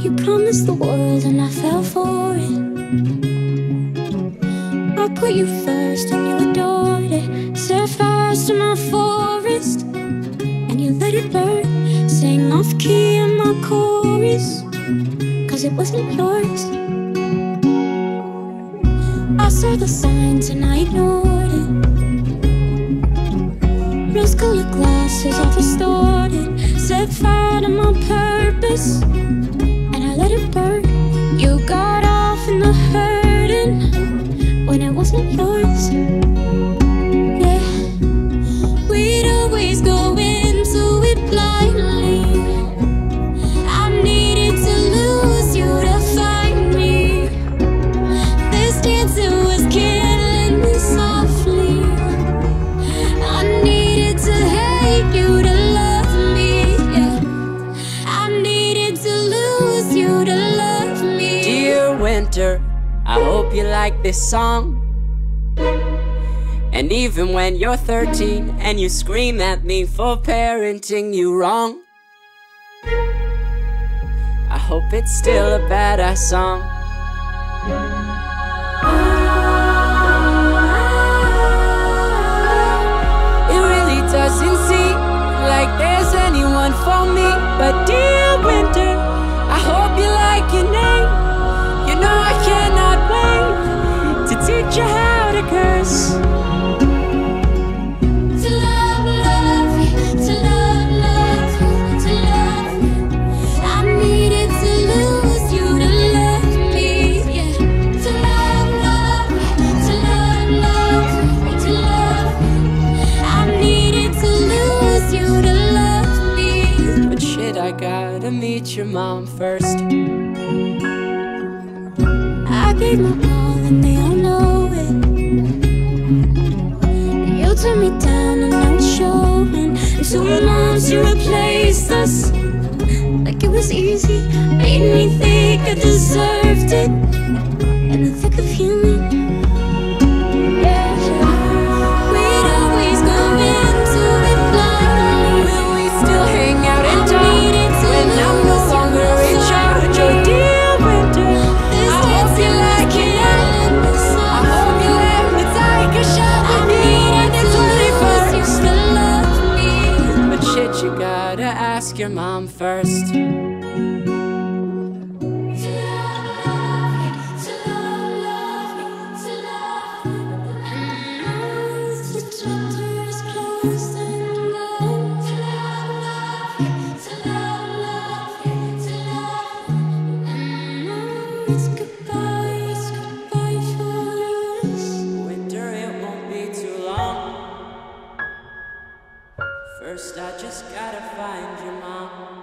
You promised the world and I fell for it. I put you first and you adored it. Set fire to my forest and you let it burn. Sang off key in my chorus, cause it wasn't yours. I saw the signs and I ignored it. Rose-colored glasses all distorted. Set fire to my purpose and I let it burn. You got off in the hurting when it wasn't yours. Yeah, we'd always go into it blindly. I needed to lose you to find me. This dancing was killing me softly. I needed to hate you to love me. Yeah, I needed to lose you to love me. Dear winter, I hope you like this song. And even when you're 13 and you scream at me for parenting you wrong, I hope it's still a badass song. It really doesn't seem like there's anyone for me. But dear winter, I hope you like your name. You know I cannot wait to teach you how to curse. To love, love you, to love, love you, to love you. I needed to lose you to love me. Yeah, to love, love you, to love, love you, to love you. I needed to lose you to love me. But shit, I gotta meet your mom first. I gave my all and they all know it. You turned me down and now it's showing. And 2 months you replaced us like it was easy. Made me think I deserved it in the thick of healing. Yeah, we'd always go into it blindly. Will we still hang out and talk when I'm no longer in charge? Oh dear winter, I hope you like it. I hope you let me take a shot with you on the 21st. But shit, you gotta ask your mom first. Winter, it won't be too long. First, I just gotta find your mom.